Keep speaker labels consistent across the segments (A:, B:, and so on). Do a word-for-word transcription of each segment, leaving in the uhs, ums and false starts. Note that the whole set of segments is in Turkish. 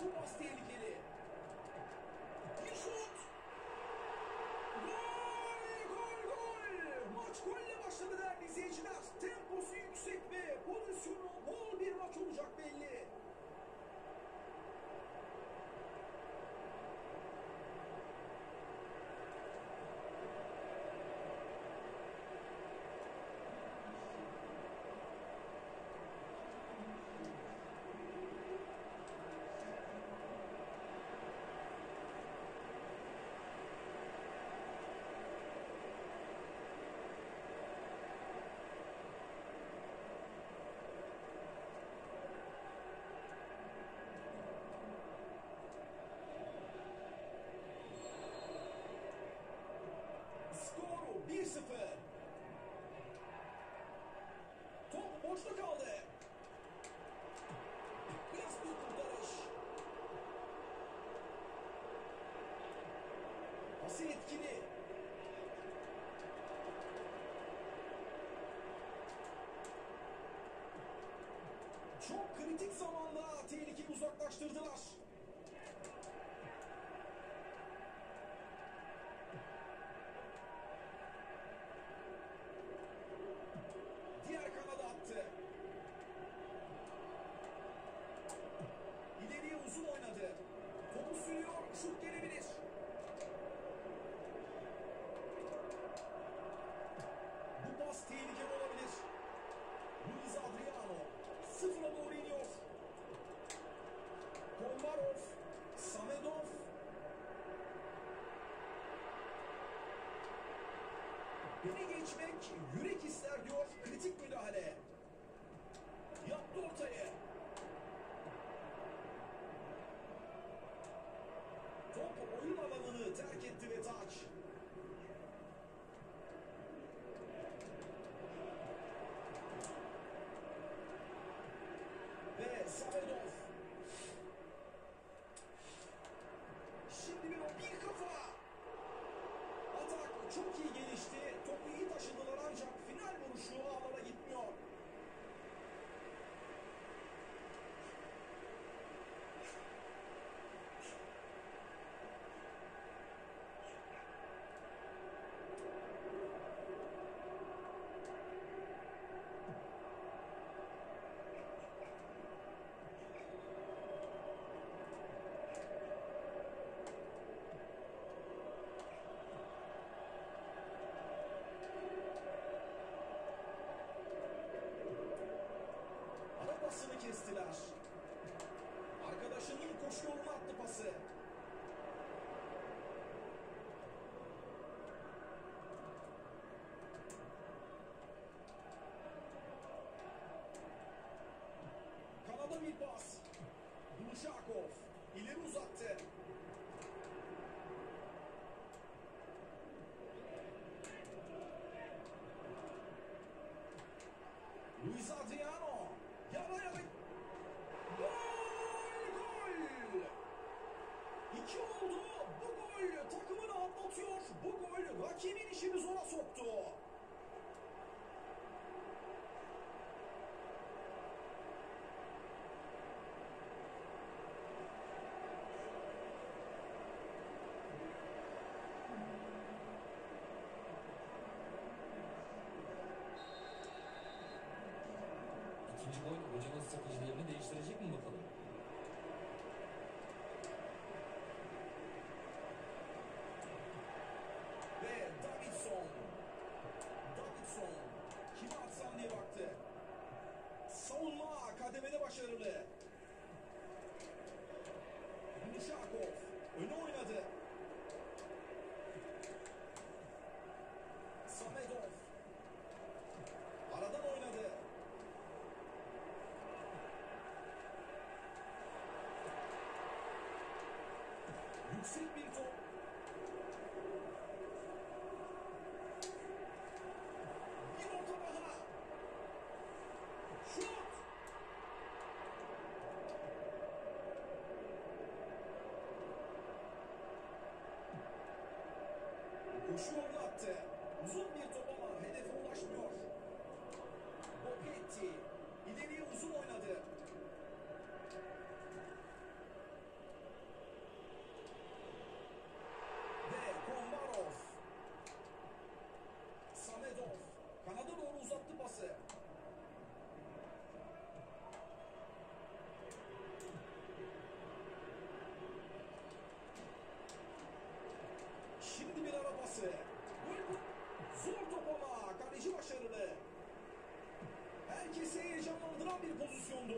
A: Bu pas tehlikeli. Bir şut. Gol, gol, gol. Maç golle başladı değerli izleyiciler. Temposu yüksek ve pozisyonu bol bir maç olacak belli. Skoru bir sıfır. Top boşta kaldı. Biraz bir kurtarış. Pası etkili. Çok kritik zamanda tehlikeyi uzaklaştırdılar. Diğer kanada attı. İleriye uzun oynadı. Topu sürüyor, şut gelebilir. Bu pas tehlikeli olabilir. Luis Adriano sıfıra doğru iniyor. Komarov, Samedov. Beni geçmek yürek ister diyor. Kritik müdahale. Yaptı ortaya. Top oyun alanını terk etti ve taç. Ve Samedov. Şimdi bir o bir kafa. Atak çok iyi gelişti. Topu iyi taşıdılar ancak final vuruşu ağlara gitmiyor. Pasını kestiler. Arkadaşının koşu yoluna attı pası. Kanada bir pas. Duluşakov ileri uzattı. Luis Adriano. Yana yana. Gol! Gol! İki oldu. Bu gol takımını atlatıyor. Bu gol rakibin işini zora soktu.
B: İkinci gol hocanın stratejilerini değiştirecek mi bakalım?
A: Ve Davidson. Davidson. Kimi atsam diye baktı. Savunma kademede başarılı. Duluşakov öne oynadı. Samedov aradan oynadı. Yüksek bir top. Bir orta daha. Şut. Koşu yolunu attı. Uzun bir top ama hedefe ulaşmıyor. Boketti ileriye uzun oynadı. bir pozisyondu.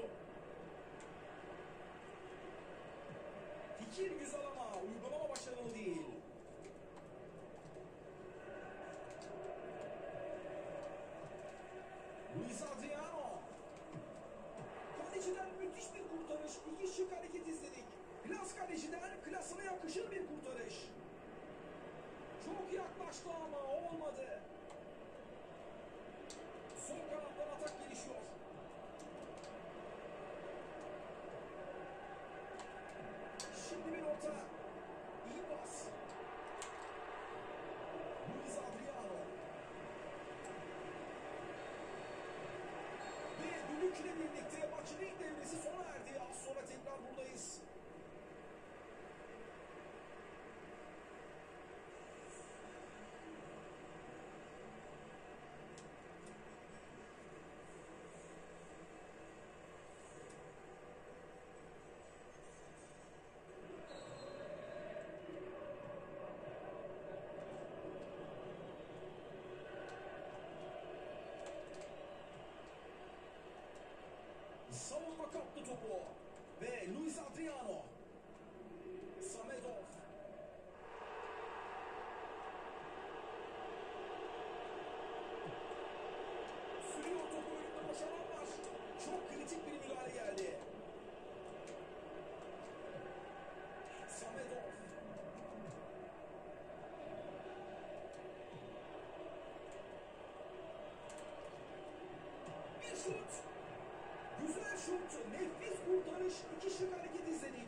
A: Fikir güzel ama uygulama başarılı değil. Luis Adriano. Kaleciden müthiş bir kurtarış. İki şık hareket izledik. Klas kaleciden klasına yakışır bir kurtarış. Çok yaklaştı ama olmadı. Sol kanattan atak gelişiyor. Şimdi bir orta. İyi pas. Luis Adriano. Ve düdükle birlikte maçın ilk devresi sona erdi. Az sonra tekrar buradayız. Savunma kaptı topu. Ve Luis Adriano. Samedov. Sürüyor topu, önünde boş alan var. Çok kritik bir müdahale geldi. Samedov. Bir şut. Güzel şut, nefis kurtarış, iki şık hareket izledik.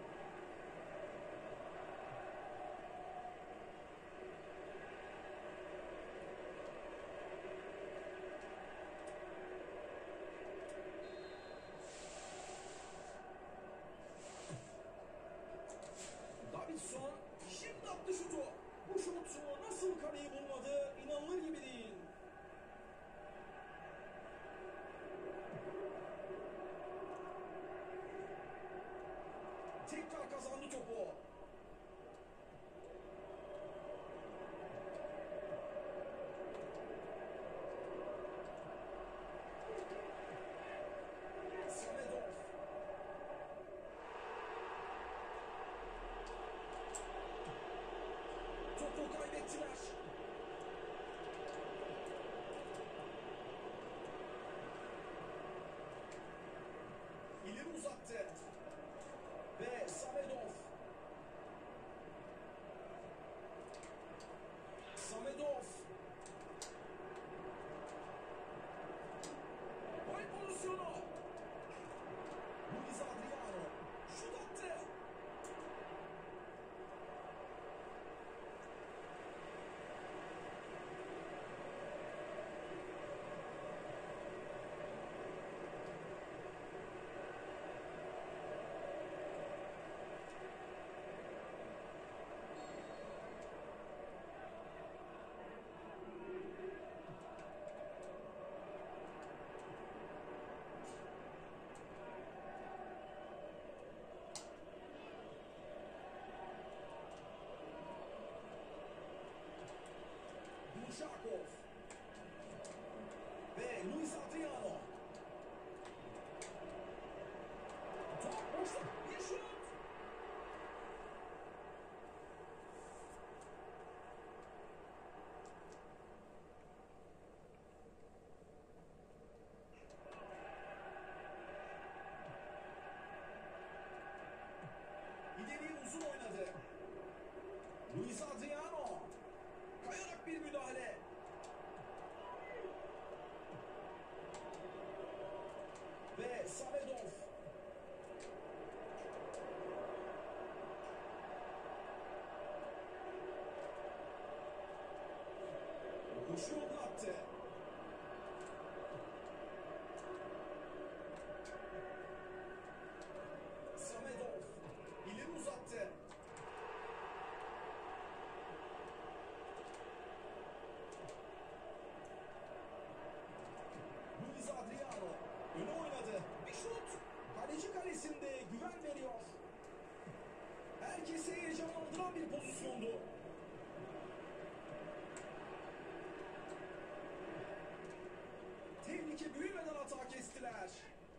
A: Davidson şimdi attı şutu. Bu şut nasıl kaleyi bulmadı, inanılır gibi değil. Tekrar kazandı topu. Samedov. Topu kaybettiler. İleri uzattı. Ve Samedov. Samedov. Gol pozisyonu. Luis Adriano. Şut attı. Duşakov. Ve Luis Adriano. Top boşta. Bir şut. İleri uzun oynadı. Luis Adriano. Kayarak bir müdahale. Ve Samedov. Koşu yolunu attı. Samedov. İleri uzattı. Luis Adriano. Öne oynadı. Bir şut. Kaleci kalesinde güven veriyor. Herkesi heyecanlandıran bir pozisyondu. Tehlike büyümeden hata kestiler.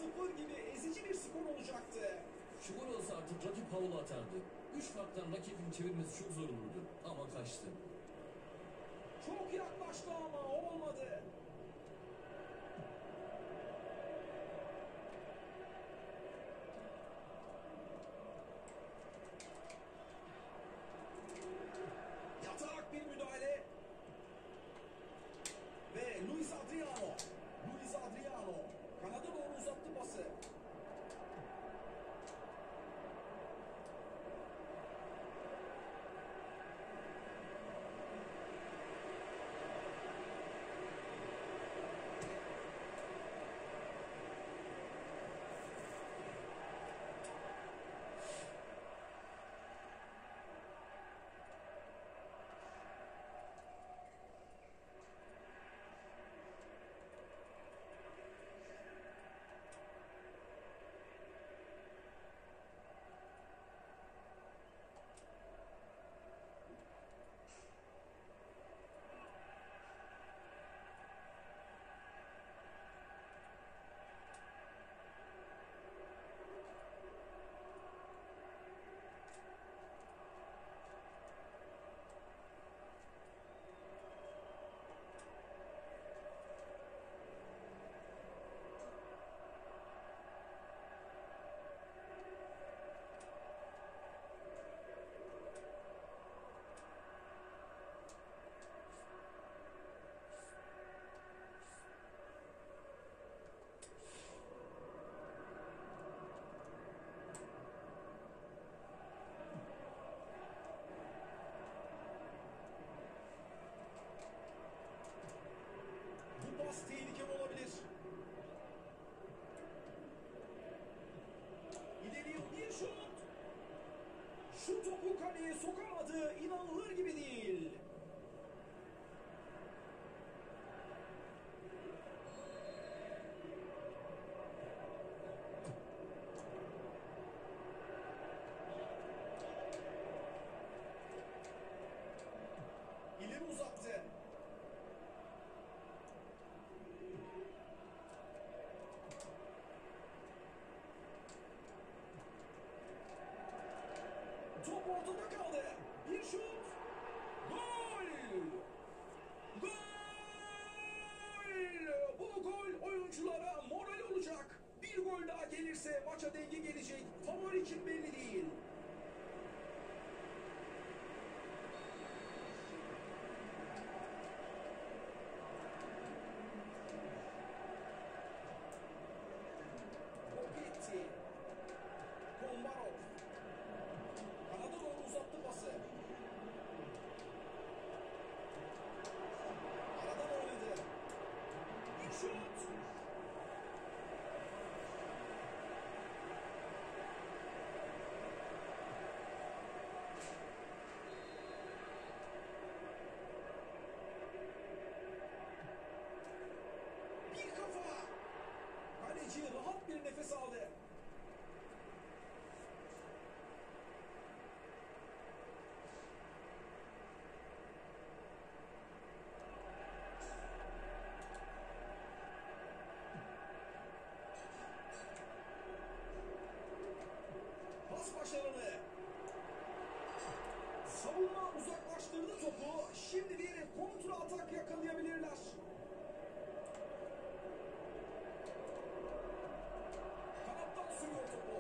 A: sıfır gibi ezici bir skor olacaktı.
B: Şu gol olsa artık rakip havlu atardı. Üç farktan rakibin çevirmesi çok zor olurdu. Ama kaçtı.
A: Çok yaklaştı ama olmadı. Yatarak bir müdahale. Ve Luis Adriano. Luis Adriano. Kanada doğru uzattı pası. Bu pas tehlikeli olabilir. İleriye bir şut. Şu topu kaleye sokamadı. İnanılır gibi değil. İleri uzattı. Top ortada kaldı. Bir şut. Gol! Gol! Bu gol oyunculara moral olacak. Bir gol daha gelirse maça denge gelecek. Favori kim belli değil. Boketti. Kombarov. Kanada doğru uzattı pası. Aradan oynadı. Bir şut. Bir kafa. Kaleci rahat bir nefes aldı. Pas başarılı. Savunma uzaklaştırdı topu. Şimdi bir kontra atak yakalayabilirler. Kanattan sürüyor topu.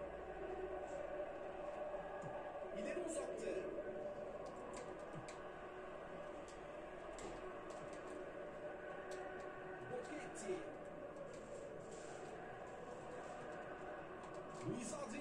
A: İleri uzattı. Boketti. Luis Adriano.